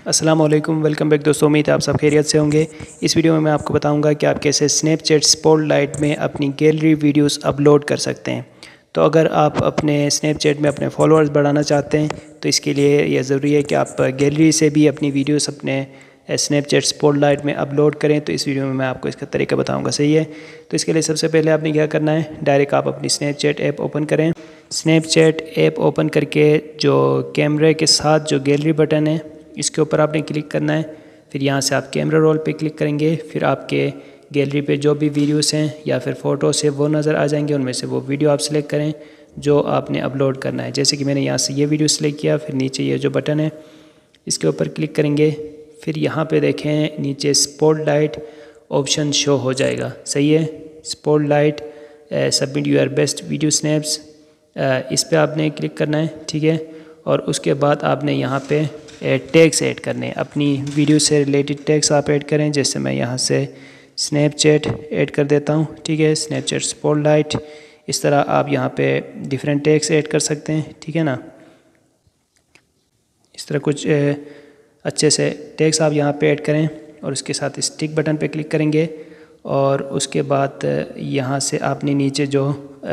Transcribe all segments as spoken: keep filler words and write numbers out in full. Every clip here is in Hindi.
अस्सलाम वालेकुम, वेलकम बैक दोस्तों। उम्मीद है आप सब खैरियत से होंगे। इस वीडियो में मैं आपको बताऊंगा कि आप कैसे स्नैपचैट स्पॉटलाइट में अपनी गैलरी वीडियोस अपलोड कर सकते हैं। तो अगर आप अपने स्नैपचैट में अपने फॉलोअर्स बढ़ाना चाहते हैं तो इसके लिए यह ज़रूरी है कि आप गैलरी से भी अपनी वीडियोस अपने स्नैपचैट स्पॉटलाइट में अपलोड करें। तो इस वीडियो में मैं आपको इसका तरीका बताऊँगा, सही है। तो इसके लिए सबसे पहले आपने क्या करना है, डायरेक्ट आप अपनी स्नैपचैट ऐप ओपन करें। स्नैपचैट ऐप ओपन करके जो कैमरे के साथ जो गैलरी बटन है इसके ऊपर आपने क्लिक करना है। फिर यहाँ से आप कैमरा रोल पे क्लिक करेंगे। फिर आपके गैलरी पे जो भी वीडियोस हैं या फिर फ़ोटोस है वो नज़र आ जाएंगे। उनमें से वो वीडियो आप सिलेक्ट करें जो आपने अपलोड करना है। जैसे कि मैंने यहाँ से ये वीडियो सिलेक्ट किया। फिर नीचे ये जो बटन है इसके ऊपर क्लिक करेंगे। फिर यहाँ पे देखें नीचे स्पॉटलाइट ऑप्शन शो हो जाएगा, सही है। Spotlight submit your best video snaps, इस पर आपने क्लिक करना है, ठीक है। और उसके बाद आपने यहाँ पे टैग्स ऐड करने हैं, अपनी वीडियो से रिलेटेड टैग्स आप ऐड करें। जैसे मैं यहाँ से स्नैपचैट ऐड कर देता हूँ, ठीक है, स्नैपचैट स्पॉटलाइट। इस तरह आप यहाँ पे डिफरेंट टैग्स ऐड कर सकते हैं, ठीक है ना। इस तरह कुछ अच्छे से टैग्स आप यहाँ पे ऐड करें और उसके साथ स्टिक बटन पे क्लिक करेंगे। और उसके बाद यहाँ से आपने नीचे जो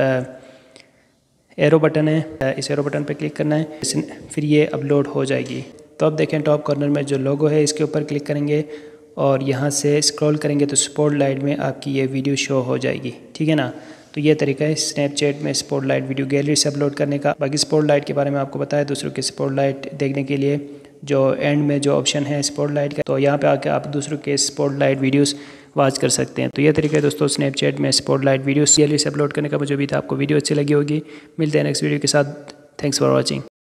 एरो बटन है इस एरो बटन पे क्लिक करना है, फिर ये अपलोड हो जाएगी। तो अब देखें टॉप कॉर्नर में जो लोगो है इसके ऊपर क्लिक करेंगे और यहाँ से स्क्रॉल करेंगे तो स्पॉटलाइट में आपकी ये वीडियो शो हो जाएगी, ठीक है ना। तो ये तरीका है स्नैपचैट में स्पॉटलाइट वीडियो गैलरी से अपलोड करने का। बाकी स्पॉटलाइट के बारे में आपको बताया, दूसरों के स्पॉटलाइट देखने के लिए जो एंड में जो ऑप्शन है स्पॉटलाइट का, तो यहाँ पे आके आप दूसरों के स्पॉटलाइट वीडियोस वॉच कर सकते हैं। तो ये तरीका है दोस्तों स्नैपचैट में स्पॉटलाइट वीडियोस गैलरी से अपलोड करने का। मुझे भी था आपको वीडियो अच्छी लगी होगी। मिलते हैं नेक्स्ट वीडियो के साथ। Thanks for watching.